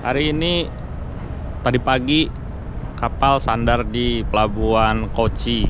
Hari ini tadi pagi kapal sandar di Pelabuhan Kochi.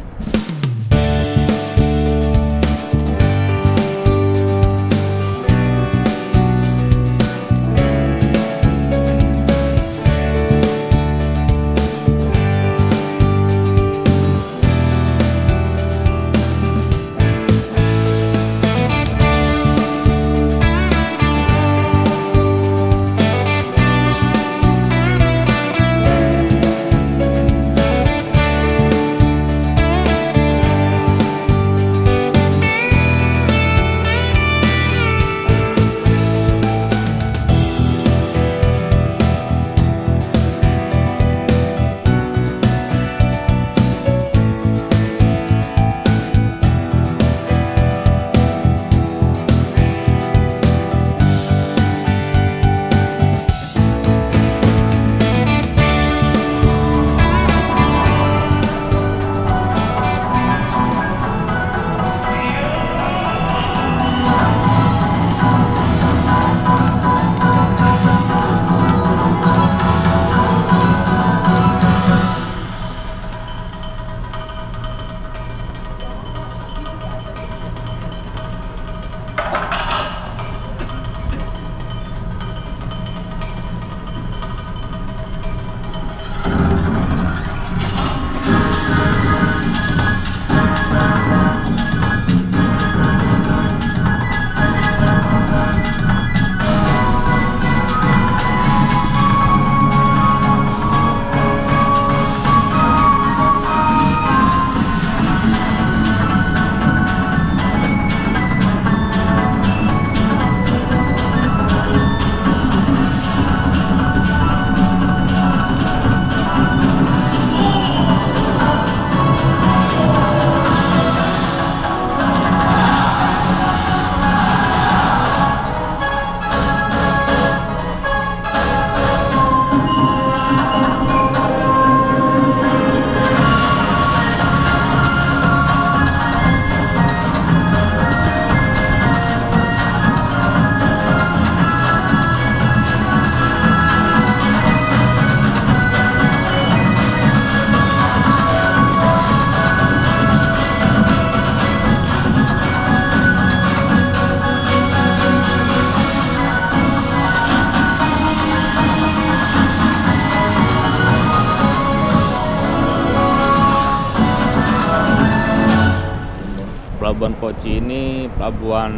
Pelabuhan Kochi ini pelabuhan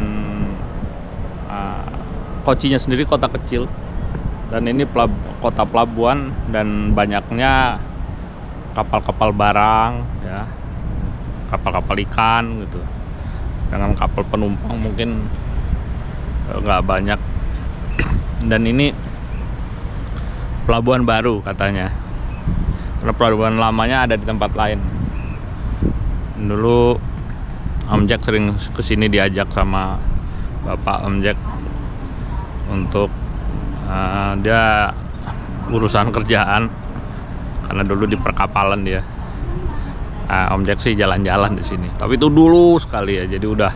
Kochinya sendiri kota kecil, dan ini kota pelabuhan dan banyaknya kapal-kapal barang ya, kapal-kapal ikan gitu, dengan kapal penumpang mungkin nggak banyak. Dan ini pelabuhan baru katanya, karena pelabuhan lamanya ada di tempat lain. Dulu Om Jack sering kesini diajak sama Bapak Om Jack untuk dia urusan kerjaan, karena dulu di perkapalan dia. Om Jack sih jalan-jalan di sini, tapi itu dulu sekali ya, jadi udah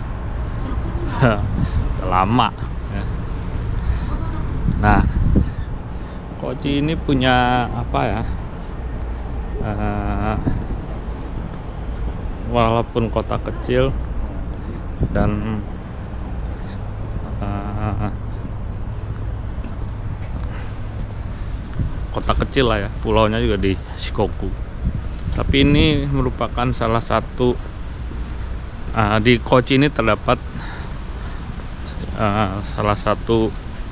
lama ya. Nah, Kochi ini punya apa ya, walaupun kota kecil dan kota kecil lah ya, pulaunya juga di Shikoku, tapi ini merupakan salah satu di Kochi ini terdapat salah satu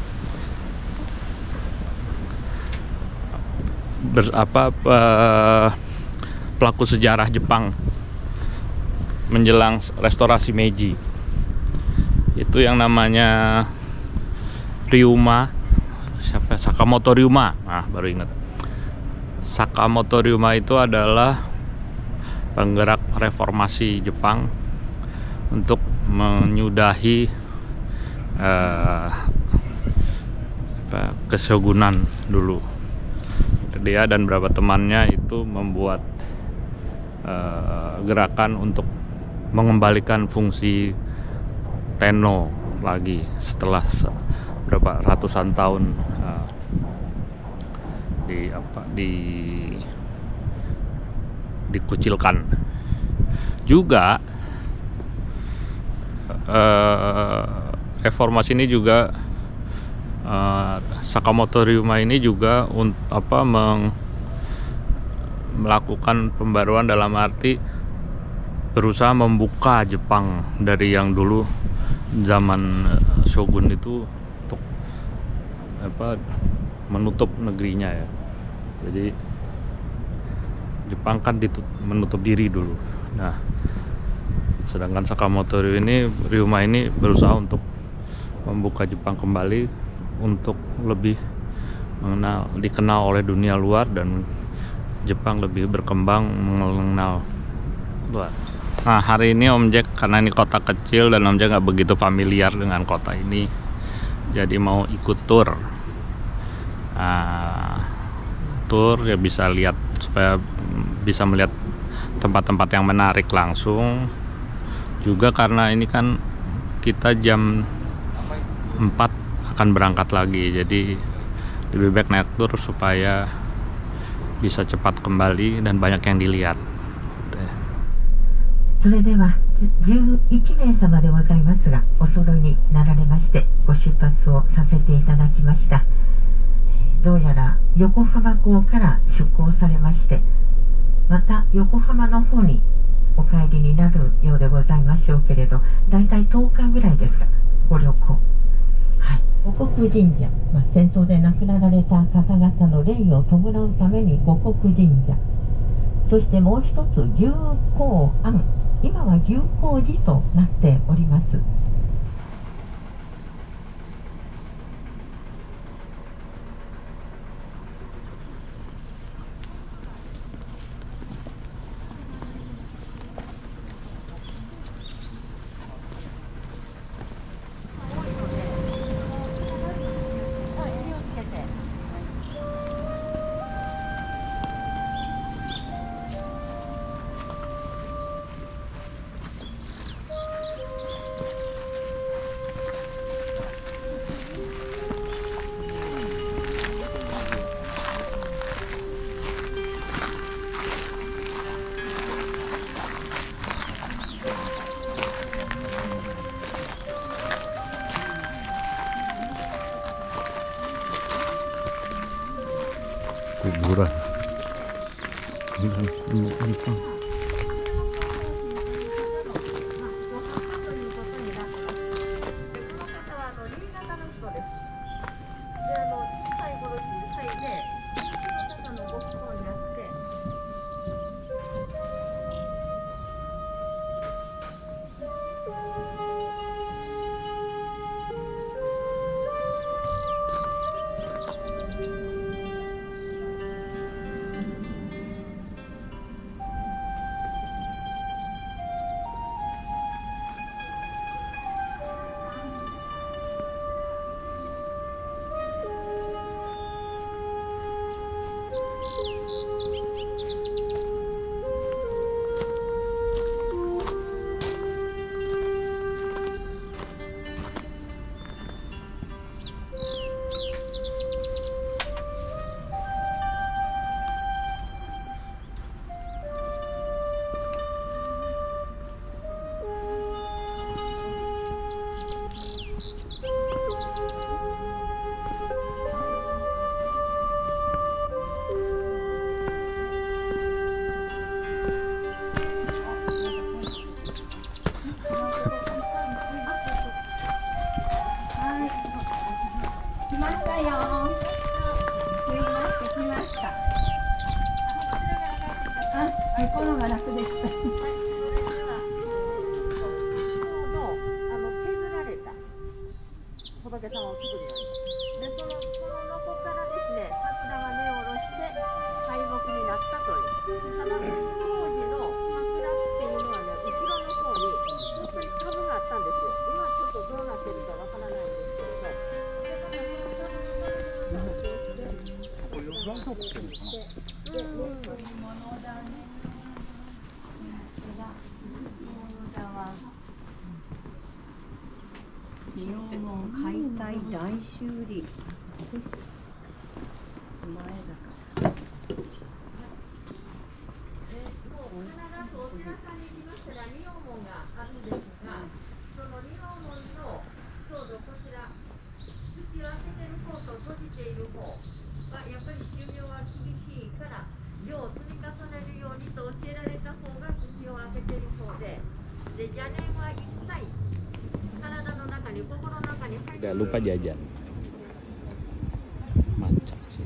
pelaku sejarah Jepang menjelang restorasi Meiji, itu yang namanya Ryuma, Sakamoto Ryuma. Nah, baru ingat, Sakamoto Ryuma itu adalah penggerak reformasi Jepang untuk menyudahi keshogunan dulu. Dia dan beberapa temannya itu membuat gerakan untuk mengembalikan fungsi Tenno lagi setelah berapa ratusan tahun dikucilkan. Juga reformasi ini juga Sakamoto Ryuma ini juga melakukan pembaruan dalam arti berusaha membuka Jepang dari yang dulu zaman shogun itu untuk menutup negerinya ya. Jadi Jepang kan menutup diri dulu. Nah, sedangkan Sakamoto Ryuma ini berusaha untuk membuka Jepang kembali untuk lebih dikenal oleh dunia luar dan Jepang lebih berkembang mengenal luar. Nah, hari ini Om Jack, karena ini kota kecil dan Om Jack nggak begitu familiar dengan kota ini, jadi mau ikut tur. Tur ya bisa lihat, supaya bisa melihat tempat-tempat yang menarik langsung. Juga karena ini kan kita jam 4 akan berangkat lagi, jadi lebih baik naik tur supaya bisa cepat kembali dan banyak yang dilihat. それでは11名様でございますが、お揃いになられましてご出発をさせていただきました。どうやら横浜港から出港されまして、また横浜の方にお帰りになるようでございましょうけれど、だいたい10日ぐらいですか、ご旅行。はい、護国神社、戦争で亡くなられた方々の霊を弔うために護国神社、そしてもう一つ牛光庵、今は牛光寺となっております。 Kuburan. 解体大修理前だからる方はやっぱり収入は厳しいから量を積み重ねるようにと教えられた方が口を開けてる方で、邪念は一切体の中に心の中に入 Udah る。 lupa jajan. Macak sih.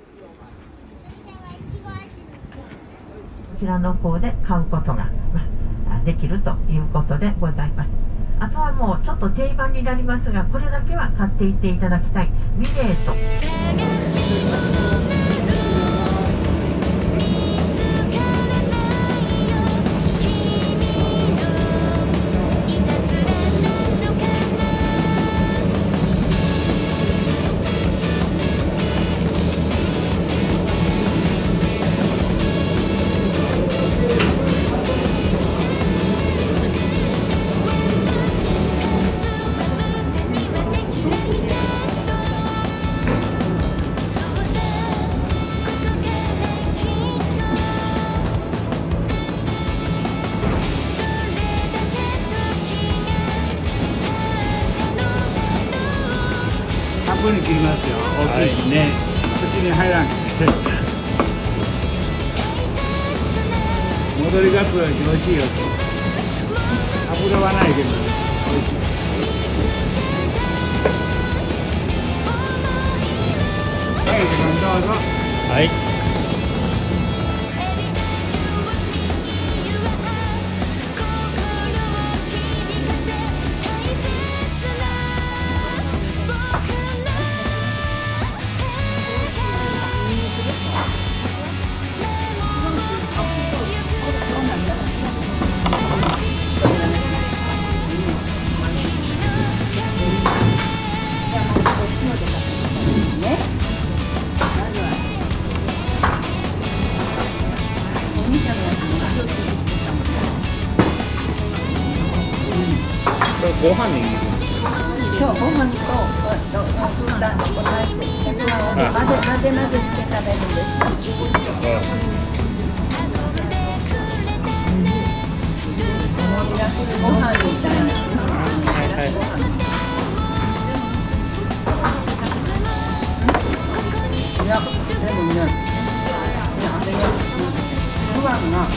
こちらの方で買うことができるということでございます。あとはもうちょっと定番になりますが、これだけは買っていっていただきたいミレート。 半分に切りますよ。大きいしね。口に入らんくて。戻りガツオより美味しいよと。油はないけど美味しい。はい、自分どうぞ。 はい。ご飯に入れる。 今日ご飯と混ぜして食べるんですよ。ご飯みたいな。いや、でもね、ご飯が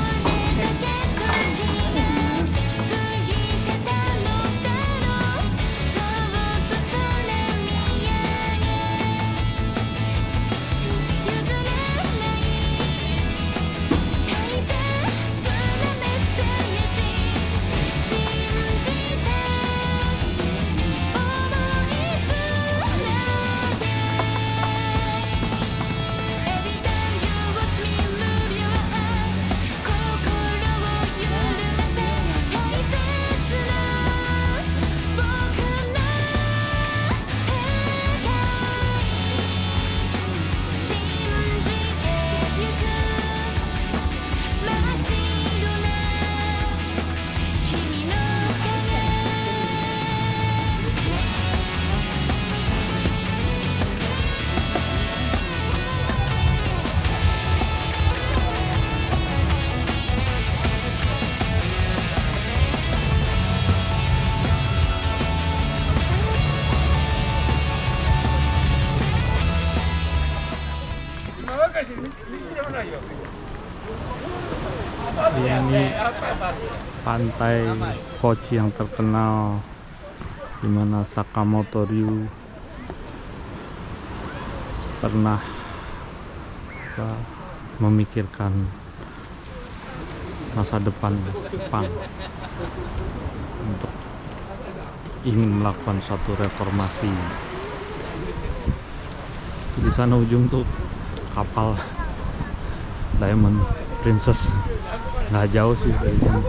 Ini pantai Kochi yang terkenal, di mana Sakamoto Ryu pernah memikirkan masa depan Jepang untuk ingin melakukan suatu reformasi. Di sana ujung tuh kapal Diamond Princess, nggak jauh sih dari sini.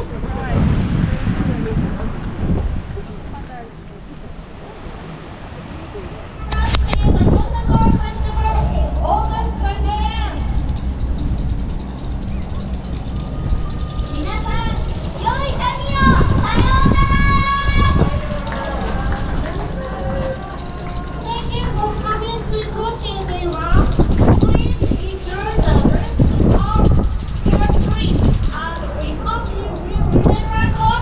Remember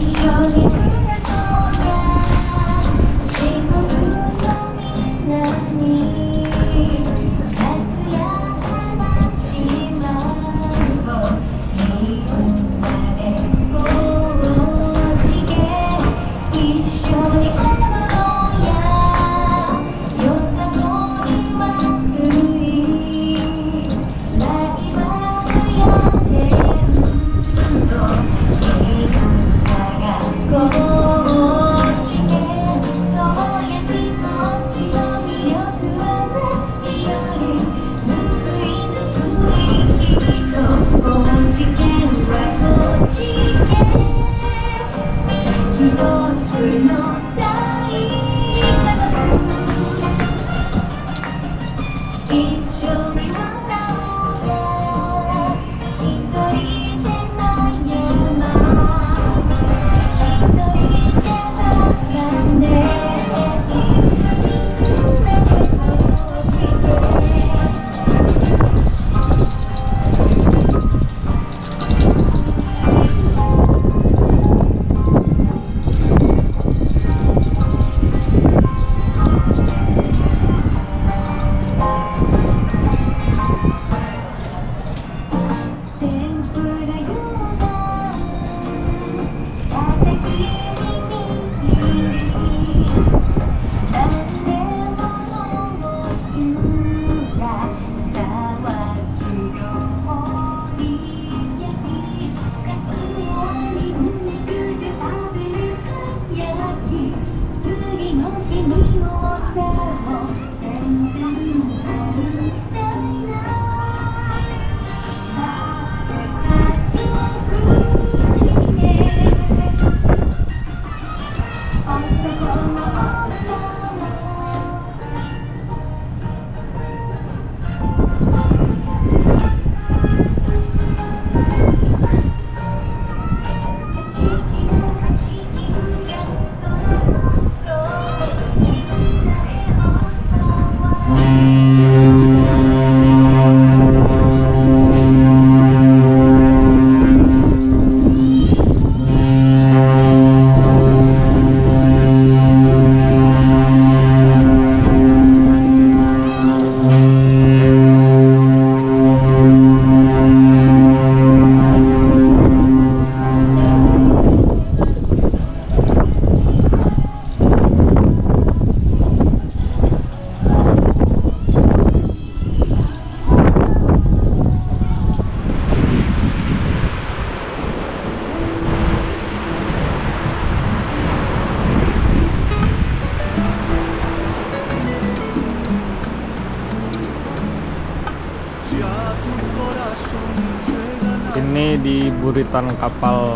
Ini di buritan kapal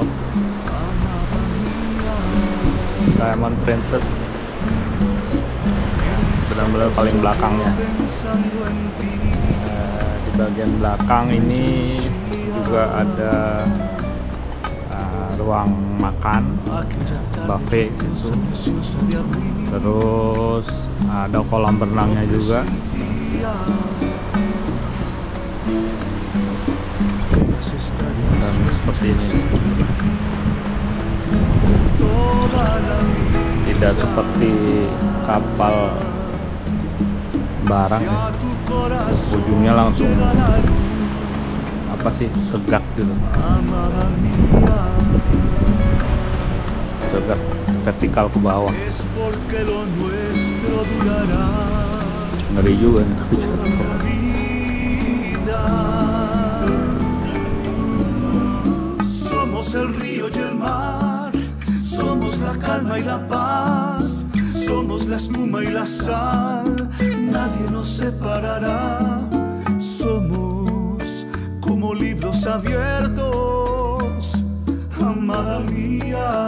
Diamond Princess, benar-benar paling belakangnya. Di bagian belakang ini juga ada ruang makan, buffet gitu. Terus ada kolam berenangnya juga. Dan seperti ini, tidak seperti kapal barang ya. Ujungnya langsung apa sih, segak gitu, segak vertikal ke bawah. Ngeri juga nih. Somos el río y el mar, somos la calma y la paz, somos la espuma y la sal, nadie nos separará. Somos como libros abiertos, amada mía.